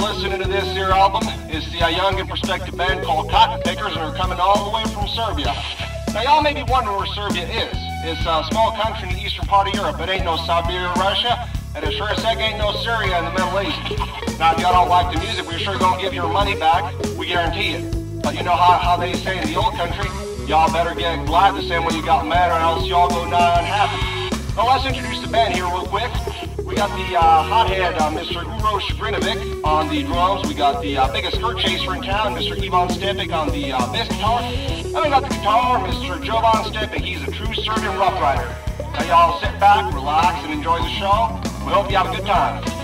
listening to this here album is the young and prospective band called Cotton Pickers, and are coming all the way from Serbia. Now, y'all may be wondering where Serbia is. It's a small country in the eastern part of Europe. It ain't no Siberia or Russia, and it sure as heck ain't no Syria in the Middle East. Now, if y'all don't like the music, we're sure gonna give your money back. We guarantee it. But you know how they say in the old country, y'all better get glad the same when you got mad, or else y'all go die unhappy. Well, let's introduce the band here real quick. We got the hothead, Mr. Uro Shagrinovic on the drums. We got the biggest skirt chaser in town, Mr. Ivan Stepik on the bass guitar. And we got the guitar, Mr. Jovan Stepik. He's a true Serbian rough rider. Now y'all sit back, relax, and enjoy the show. We hope you have a good time.